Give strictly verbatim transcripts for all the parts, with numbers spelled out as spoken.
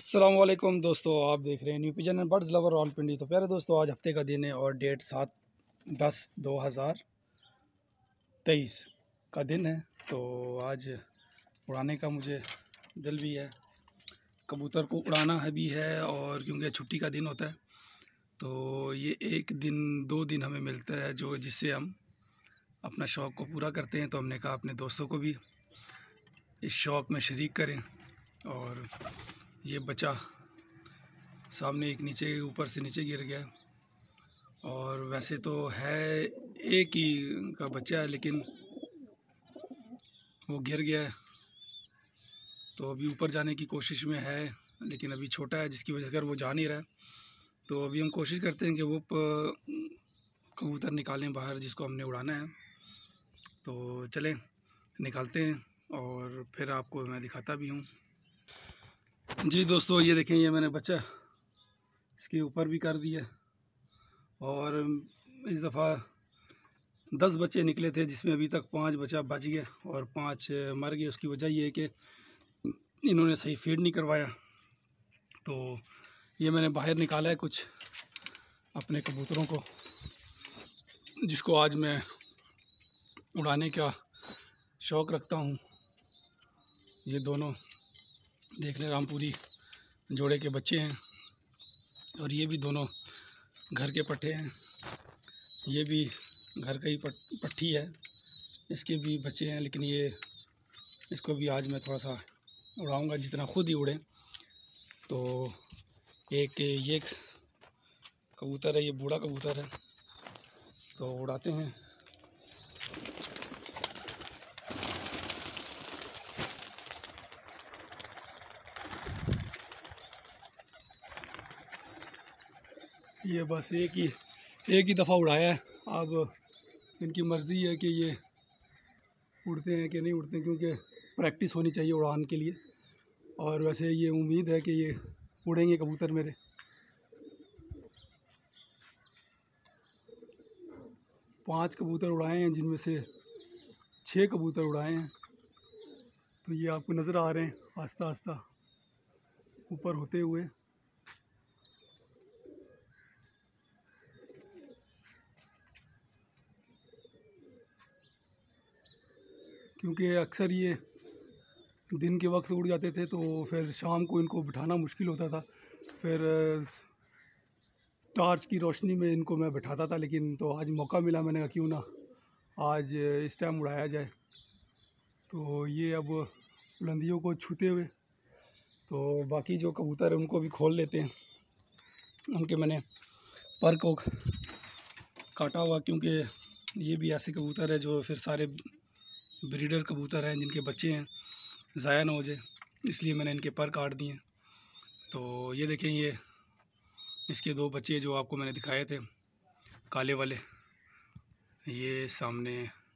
अस्सलाम वालेकुम दोस्तों, आप देख रहे हैं new pigeon and birds lover Rawalpindi. तो प्यारे दोस्तों, आज हफ्ते का दिन है और डेट सात दस दो हज़ार तेईस का दिन है। तो आज उड़ाने का मुझे दिल भी है, कबूतर को उड़ाना है भी है, और क्योंकि छुट्टी का दिन होता है तो ये एक दिन दो दिन हमें मिलता है जो जिससे हम अपना शौक़ को पूरा करते हैं। तो हमने कहा अपने दोस्तों को भी इस शौक़ में शरीक करें। और ये बच्चा सामने एक नीचे ऊपर से नीचे गिर गया, और वैसे तो है एक ही का बच्चा है लेकिन वो गिर गया है। तो अभी ऊपर जाने की कोशिश में है, लेकिन अभी छोटा है जिसकी वजह से अगर वो जा नहीं रहा है तो अभी हम कोशिश करते हैं कि वो कबूतर निकालें बाहर जिसको हमने उड़ाना है। तो चलें निकालते हैं और फिर आपको मैं दिखाता भी हूँ। जी दोस्तों, ये देखें, ये मैंने बच्चा इसके ऊपर भी कर दिया, और इस दफ़ा दस बच्चे निकले थे जिसमें अभी तक पाँच बच्चा बच गया और पाँच मर गए। उसकी वजह ये है कि इन्होंने सही फीड नहीं करवाया। तो ये मैंने बाहर निकाला है कुछ अपने कबूतरों को, जिसको आज मैं उड़ाने का शौक़ रखता हूँ। ये दोनों देख लें रामपुरी जोड़े के बच्चे हैं, और ये भी दोनों घर के पट्ठे हैं। ये भी घर का ही पट्ठी है, इसके भी बच्चे हैं, लेकिन ये इसको भी आज मैं थोड़ा सा उड़ाऊंगा जितना खुद ही उड़े। तो एक ये कबूतर है, ये बूढ़ा कबूतर है, तो उड़ाते हैं। ये बस एक ही एक ही दफ़ा उड़ाया है। अब इनकी मर्ज़ी है कि ये उड़ते हैं कि नहीं उड़ते हैं, क्योंकि प्रैक्टिस होनी चाहिए उड़ान के लिए। और वैसे ये उम्मीद है कि ये उड़ेंगे कबूतर मेरे। पांच कबूतर उड़ाए हैं जिनमें से छः कबूतर उड़ाए हैं। तो ये आपको नज़र आ रहे हैं आस्ता आस्ता ऊपर होते हुए। क्योंकि अक्सर ये दिन के वक्त उड़ जाते थे तो फिर शाम को इनको बिठाना मुश्किल होता था। फिर टॉर्च की रोशनी में इनको मैं बिठाता था, लेकिन तो आज मौका मिला, मैंने कहा क्यों ना आज इस टाइम उड़ाया जाए। तो ये अब बुलंदियों को छूते हुए, तो बाकी जो कबूतर है उनको भी खोल लेते हैं। उनके मैंने पर को काटा हुआ, क्योंकि ये भी ऐसे कबूतर है जो फिर सारे ब्रीडर कबूतर हैं जिनके बच्चे हैं ज़ाया ना हो जाए, इसलिए मैंने इनके पर काट दिए। तो ये देखें, ये इसके दो बच्चे जो आपको मैंने दिखाए थे काले वाले, ये सामने।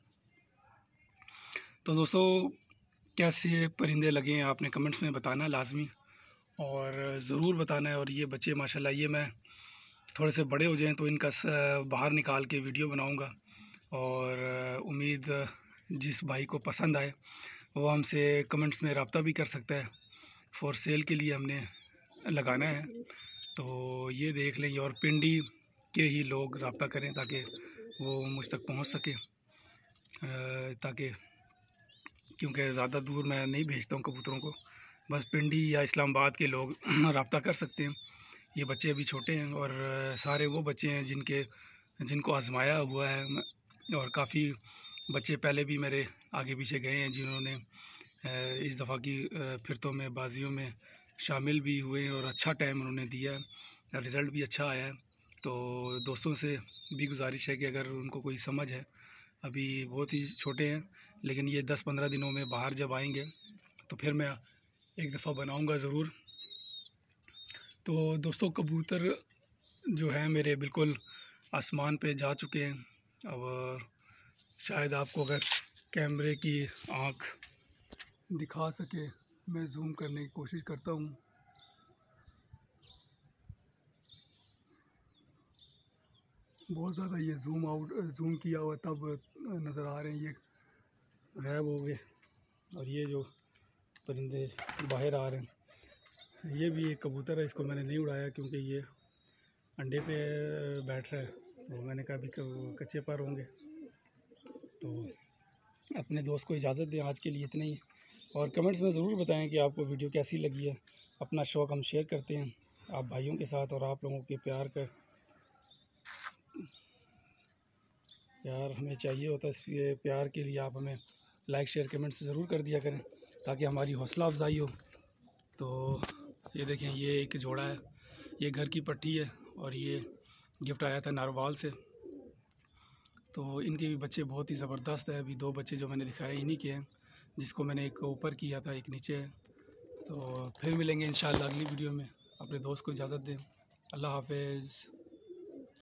तो दोस्तों, कैसे परिंदे लगे हैं आपने कमेंट्स में बताना लाजमी, और ज़रूर बताना है। और ये बच्चे माशाल्लाह, ये मैं थोड़े से बड़े हो जाएं तो इनका बाहर निकाल के वीडियो बनाऊंगा, और उम्मीद जिस भाई को पसंद आए वो हमसे कमेंट्स में रब्ता भी कर सकता है। फॉर सेल के लिए हमने लगाना है। तो ये देख लें, और पिंडी के ही लोग रब्ता करें ताकि वो मुझ तक पहुंच सके, ताकि क्योंकि ज़्यादा दूर मैं नहीं भेजता हूं कबूतरों को, बस पिंडी या इस्लामाबाद के लोग रब्ता कर सकते हैं। ये बच्चे अभी छोटे हैं, और सारे वो बच्चे हैं जिनके जिनको आजमाया हुआ है, और काफ़ी बच्चे पहले भी मेरे आगे पीछे गए हैं जिन्होंने इस दफ़ा की फिरतों में बाजियों में शामिल भी हुए हैं, और अच्छा टाइम उन्होंने दिया है, रिज़ल्ट भी अच्छा आया है। तो दोस्तों से भी गुजारिश है कि अगर उनको कोई समझ है, अभी बहुत ही छोटे हैं, लेकिन ये दस पंद्रह दिनों में बाहर जब आएंगे तो फिर मैं एक दफ़ा बनाऊंगा ज़रूर। तो दोस्तों, कबूतर जो है मेरे बिल्कुल आसमान पे जा चुके हैं। अब शायद आपको अगर कैमरे की आँख दिखा सके, मैं जूम करने की कोशिश करता हूँ। बहुत ज़्यादा ये जूम आउट जूम किया हुआ तब नज़र आ रहे हैं, ये गायब हो गए, और ये जो परिंदे बाहर आ रहे हैं ये भी एक कबूतर है, इसको मैंने नहीं उड़ाया क्योंकि ये अंडे पे बैठ रहा है, तो मैंने कहा अभी कच्चे पर होंगे। तो अपने दोस्त को इजाज़त दें, आज के लिए इतना ही। और कमेंट्स में ज़रूर बताएं कि आपको वीडियो कैसी लगी है। अपना शौक़ हम शेयर करते हैं आप भाइयों के साथ, और आप लोगों के प्यार का प्यार हमें चाहिए होता है। इसलिए प्यार के लिए आप हमें लाइक शेयर कमेंट्स ज़रूर कर दिया करें ताकि हमारी हौसला अफजाई हो। तो ये देखें, ये एक जोड़ा है, ये घर की पट्टी है और ये गिफ्ट आया था नारवाल से। तो इनके भी बच्चे बहुत ही ज़बरदस्त है। अभी दो बच्चे जो मैंने दिखाए इन्हीं के हैं, जिसको मैंने एक ऊपर किया था, एक नीचे है। तो फिर मिलेंगे इंशाअल्लाह अगली वीडियो में। अपने दोस्त को इजाज़त दें। अल्लाह हाफ़िज़।